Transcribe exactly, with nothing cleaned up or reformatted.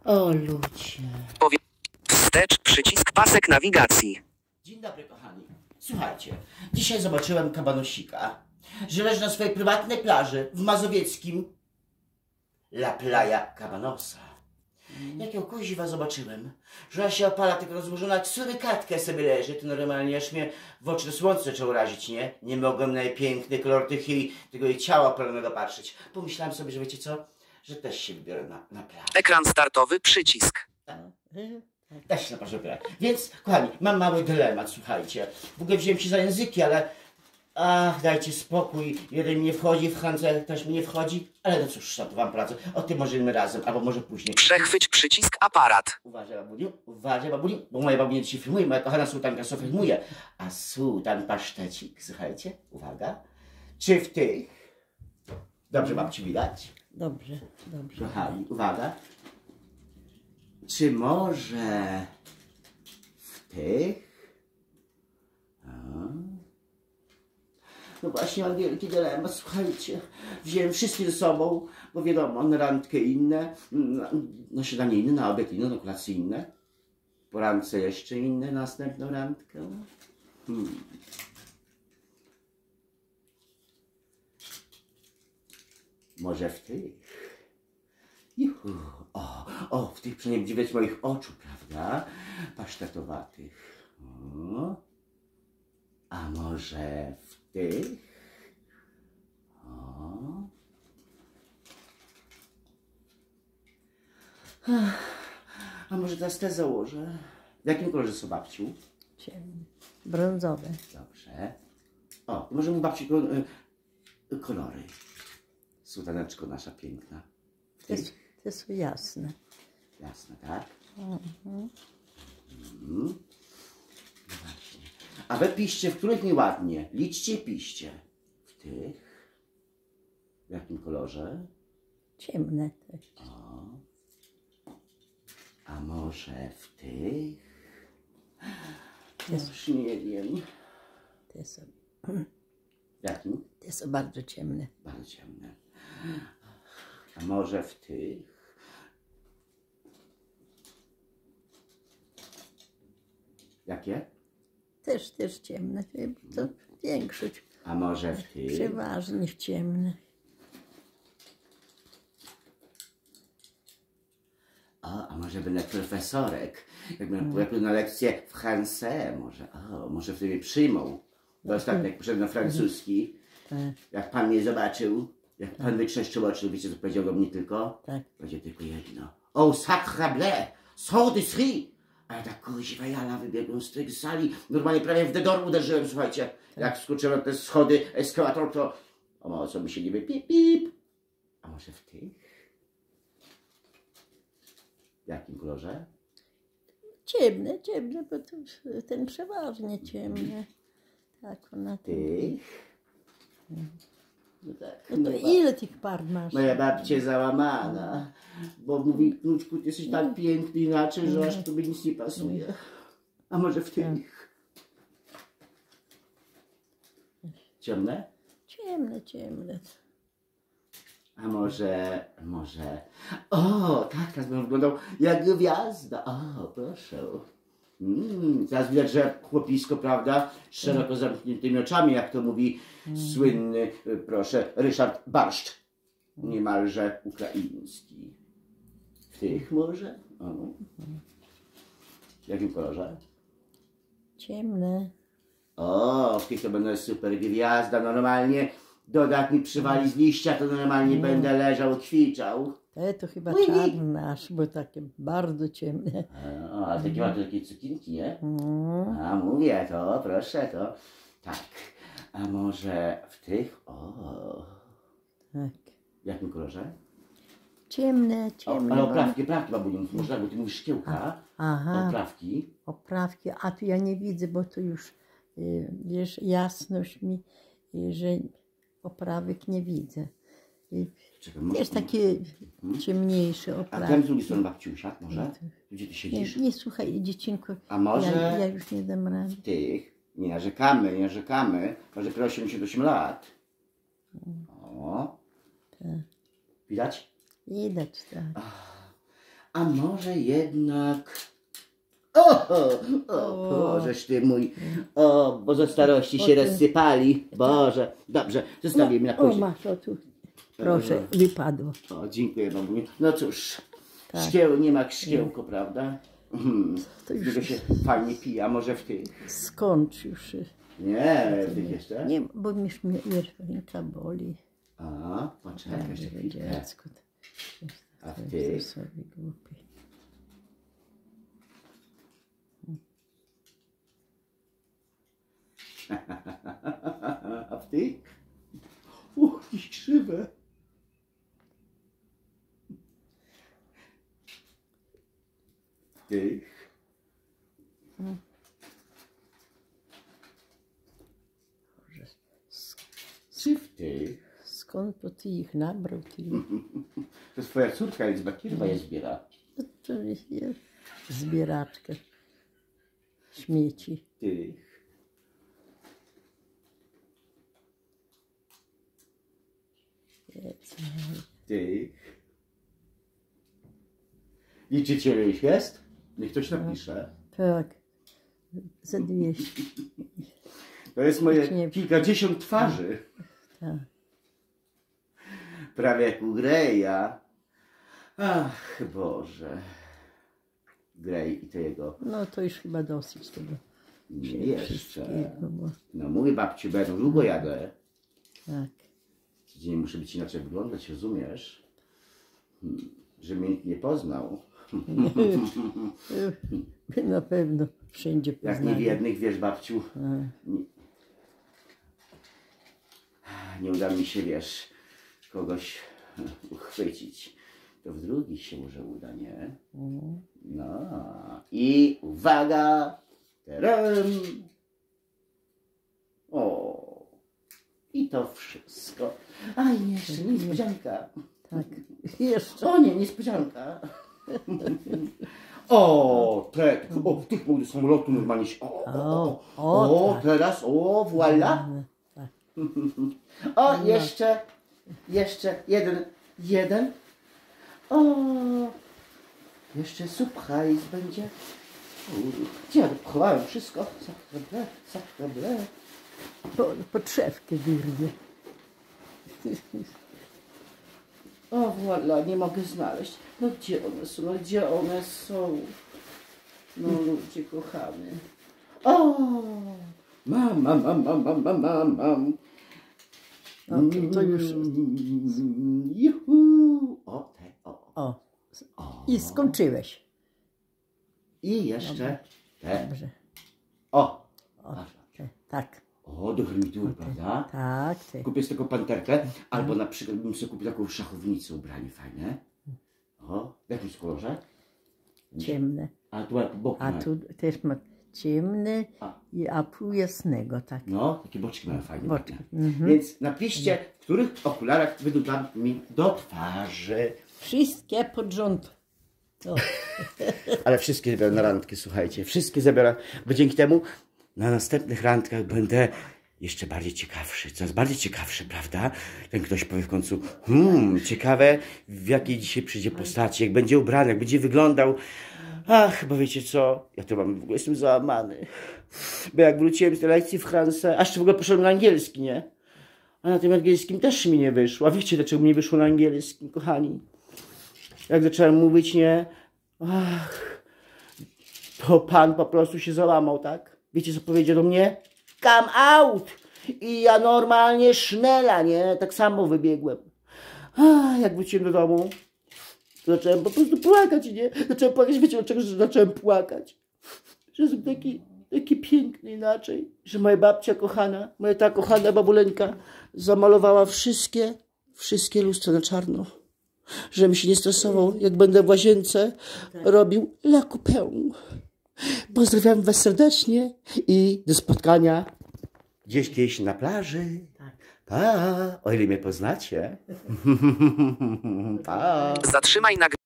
O ludzie. Powie... Wstecz, przycisk, pasek nawigacji. Dzień dobry, kochani. Słuchajcie, dzisiaj zobaczyłem kabanosika, że leży na swojej prywatnej plaży w mazowieckim La Playa Cabanosa. Jakiego kuziwa zobaczyłem, że ona się opala, tylko rozłożona jak surykatkę sobie leży, to normalnie aż mnie w oczy słońce zaczęło razić, nie? Nie mogłem na jej piękny kolor tych jej, tego jej ciała opalonego patrzeć. Pomyślałem sobie, że wiecie co, że też się wybiorę na, na plażę. Ekran startowy, przycisk. Też się na plażę wybiorę. Więc, kochani, mam mały dylemat, słuchajcie. W ogóle wziąłem się za języki, ale... Ach, dajcie spokój. Jeden mi nie wchodzi, w handze też mi nie wchodzi. Ale no cóż, to wam pracę. O tym możemy razem, albo może później. Przechwyć przycisk, aparat. Uważaj, babuniu, uważaj, babuniu, bo moja babunia dzisiaj filmuje, moja kochana sułtanka Sofia filmuje. A sułtan pasztecik, słuchajcie, uwaga. Czy w tych... Dobrze babci widać? Dobrze, dobrze. Kochani, uwaga. Czy może w tych... No właśnie, mam wielki dylemat, słuchajcie. Wziąłem wszystkie ze sobą, bo wiadomo, na randkę inne, na, na śniadanie inne, na obiad inne, na kolację inne. Po randce jeszcze inne, następną randkę. Hmm. Może w tych? Juhu. O, o, w tych przynajmniej będzie widać moich oczu, prawda? Pasztetowatych. O. A może w tych? O. A może teraz te założę? W jakim kolorze są, babciu? Ciemny. Brązowe. Dobrze. O, może mu babci kolory. Sułtaneczko nasza piękna. Te, te są jasne. Jasne, tak? Mhm. Mhm. No właśnie. A wy piszcie, w których nieładnie. Liczcie i piszcie. W tych? W jakim kolorze? Ciemne też. O. A może w tych? Te, Już nie wiem. te, są, W jakim? te są bardzo ciemne. Bardzo ciemne. A może w tych? Jakie? Też, też ciemne. To większość. A może w tych? Przeważnie w ciemnych. O, a może będę profesorek? Jak będę pojawił na lekcję w Hanse, może, o, może wtedy mnie przyjmą. Bo ostatnio jak poszedłem na francuski, Tak, jak pan mnie zobaczył, jak pan wykrzeszczył oczy, wiecie co powiedział do mnie tylko? tak. Powiedział tylko jedno. O, sacre bleu, saint-esprit! A ja tak kuźwa jala wybiegłem z tej sali, normalnie prawie w dedor uderzyłem, słuchajcie. Jak skoczyłem na te schody, eskalator, to o mało co mi się niby pip, pip. A może w tych? W jakim kolorze? Ciemne, ciemne, bo to, ten przeważnie ciemny. Tak, ona ten. Tych? No tak. No to no ile tych par masz? Moja babcia załamana, bo mówi, Knuczku, ty jesteś tak piękny inaczej, że aż tobie nic nie pasuje. A może w tych? Ciemne? Ciemne, ciemne. A może, może... O, tak, teraz bym wyglądał jak gwiazda. O, proszę. Mm, teraz widać, że chłopisko, prawda, z szeroko zamkniętymi oczami, jak to mówi słynny, proszę, Ryszard Barszcz. Niemalże ukraiński. W tych może? O. W jakim kolorze? Ciemne. O, w tych to będę super gwiazda, normalnie. Dodat mi przywali z liścia, to normalnie będę leżał, kwiczał. Te to chyba Ui. czarne aż, bo takie bardzo ciemne. O, a takie ładne takie cukinki, nie? Mm. A, mówię to, proszę, to. Tak. A może w tych? O. Tak. W jakim kolorze? Ciemne, O, ciemne. ale bo- oprawki, oprawki, babuniu, można, bo ty mówisz szkiełka. Aha, Oprawki. oprawki, a tu ja nie widzę, bo tu już, y, wiesz, jasność mi, y, że oprawek nie widzę. Y, Czekaj, może... Wiesz, takie ciemniejsze A oprawki. ten z drugiej strony babci usiadł, może? Gdzie ty Nie, siedzisz? nie słuchaj, dziecięko, A może... ja, ja już nie dam rady. W tych, nie narzekamy, nie narzekamy, może dopiero osiemdziesiąt osiem lat. O. Tak. Widać? Widać, tak. A może jednak... O, o, o Bożeż ty mój, o, bo ze starości się rozsypali. Boże, dobrze, zostawimy na O, później. masz, o tu. Proszę, wypadło. O, dziękuję babuniu. No cóż, Tak. szkieł nie ma szkiełko, prawda? Hmm. To już Z tego się fajnie pije, a może w tych? skończ już. Nie, w tych jeszcze? Nie, bo mi mnie ręka boli. A, poczekaj, Tak, jeszcze że chwilkę. dziecko. A w tych? Sobie głupi. A w tych? Uch, jakieś krzywe. W tych? Czy w tych? Skąd to ty ich nabrał? Ty? To jest twoja córka Elizabeth chyba je zbiera. No to jest zbieraczka śmieci. Tych. Tych. Liczycie, ile ich jest? Niech ktoś napisze. Tak, za dwieście. To jest moje kilkadziesiąt twarzy. Tak. Prawie jak u Greya. Ach, Boże. Grey i to jego. No to już chyba dosyć tego. Nie się jeszcze. wszystkiego, bo No mój babciu, będą długo jadę. tak. Dzień muszę być inaczej wyglądać, rozumiesz? Hmm. Że mnie nikt nie poznał. Na pewno wszędzie Jak poznali. niewiernych, wiesz, babciu. A, Nie, nie uda mi się, wiesz, kogoś uchwycić. To w drugich się może uda, nie? mm. No. I uwaga! Tadam! O! I to wszystko. A i jeszcze niespodzianka. Tak, jeszcze. O nie, niespodzianka. O, tak. O, w tych młodych samolotu normalnie się. O, o, o, O, o, tak. teraz, o, voilà. Tak. O, jeszcze, jeszcze jeden, jeden. O, jeszcze surprise będzie. U, Gdzie ja pochowałem wszystko? Sacreble, sacreble. Po, podszewkę wyrwie. O, voilà, nie mogę znaleźć. No gdzie one są? No gdzie one są? No ludzie kochany. O! Mam, mam, mam, mam, mam, mam, mam, mam. O, to, to już. Juhu! O, te, o, O. o. I skończyłeś. I jeszcze te. Dobrze. O! O, te, tak. O, do garnitury, prawda? Tak, te. Kupię z tego panterkę, albo na przykład bym sobie kupił taką szachownicę ubranie fajne. O, w jakim kolorze? Ciemne. A tu jak boki A mają. tu też ma ciemne, A. i, a pół jasnego, tak. No, takie boczki mają fajne. Boczki. ładne. Mhm. Więc napiszcie, w których okularach wygląda mi do twarzy. Wszystkie pod rząd. O. Ale wszystkie zabiorę na randkę, słuchajcie. Wszystkie zabiorę, bo dzięki temu na następnych randkach będę jeszcze bardziej ciekawszy. Coraz bardziej ciekawszy, prawda? Ten ktoś powie w końcu, hmm, ciekawe w jakiej dzisiaj przyjdzie postaci, jak będzie ubrany, jak będzie wyglądał. Ach, bo wiecie co? Ja to mam, w ogóle jestem załamany. Bo jak wróciłem z tej lekcji w France, a jeszcze w ogóle poszedłem na angielski, nie? A na tym angielskim też mi nie wyszło. A wiecie, dlaczego mi nie wyszło na angielskim, kochani? Jak zacząłem mówić, nie? Ach, to pan po prostu się załamał, tak? Wiecie, co powiedział do mnie? Come out! I ja normalnie sznela, nie? Tak samo wybiegłem. A, jak wróciłem do domu, to zacząłem po prostu płakać, nie? Zacząłem płakać, wiecie dlaczego, że zacząłem płakać? Że jestem taki, taki piękny inaczej. Że moja babcia kochana, moja ta kochana babuleńka zamalowała wszystkie, wszystkie lustra na czarno. Żebym się nie stresował, jak będę w łazience robił la coupę. Pozdrawiam was serdecznie i do spotkania gdzieś kiedyś na plaży. Pa, o ile mnie poznacie. Pa. Zatrzymaj nagrywanie.